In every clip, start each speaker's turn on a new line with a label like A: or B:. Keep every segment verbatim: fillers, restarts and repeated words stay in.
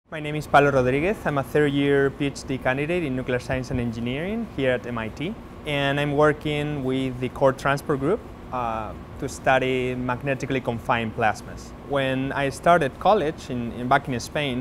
A: My name is Pablo Rodriguez. I'm a third year PhD candidate in nuclear science and engineering here at M I T. And I'm working with the core transport group uh, to study magnetically confined plasmas. When I started college in, in back in Spain,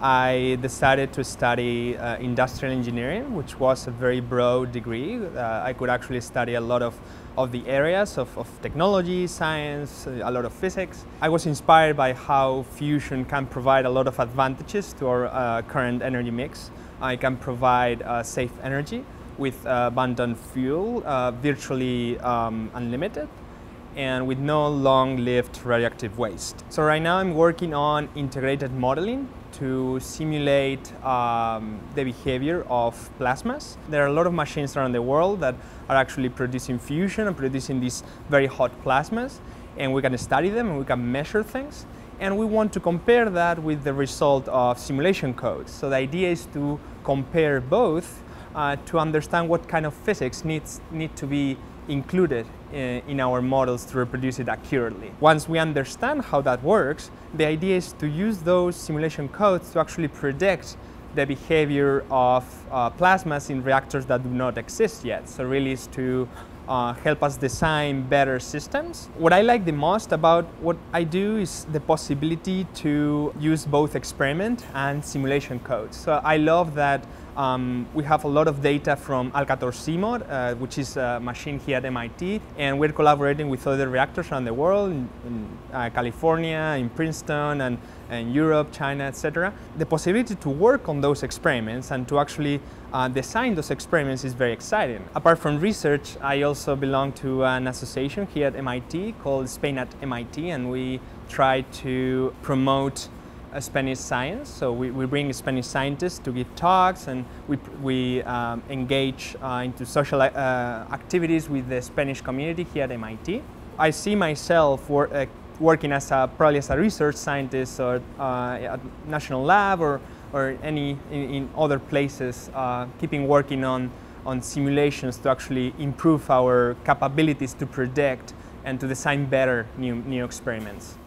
A: I decided to study uh, industrial engineering, which was a very broad degree. Uh, I could actually study a lot of, of the areas of, of technology, science, a lot of physics. I was inspired by how fusion can provide a lot of advantages to our uh, current energy mix. I can provide uh, safe energy with uh, abundant fuel, uh, virtually um, unlimited, and with no long-lived radioactive waste. So right now I'm working on integrated modeling to simulate um, the behavior of plasmas. There are a lot of machines around the world that are actually producing fusion and producing these very hot plasmas, and we can study them and we can measure things. And we want to compare that with the result of simulation code. So the idea is to compare both uh, to understand what kind of physics needs need to be included in our models to reproduce it accurately. Once we understand how that works, the idea is to use those simulation codes to actually predict the behavior of uh, plasmas in reactors that do not exist yet. So really is to uh, help us design better systems. What I like the most about what I do is the possibility to use both experiment and simulation codes. So I love that Um, we have a lot of data from Alcator CMOD, uh, which is a machine here at M I T, and we're collaborating with other reactors around the world, in, in uh, California, in Princeton, and, and Europe, China, et cetera. The possibility to work on those experiments and to actually uh, design those experiments is very exciting. Apart from research, I also belong to an association here at M I T called Spain at M I T, and we try to promote Spanish science. So we, we bring Spanish scientists to give talks, and we, we um, engage uh, into social uh, activities with the Spanish community here at M I T. I see myself wor uh, working as a, probably as a research scientist or uh, at national lab or, or any in, in other places, uh, keeping working on, on simulations to actually improve our capabilities to predict and to design better new, new experiments.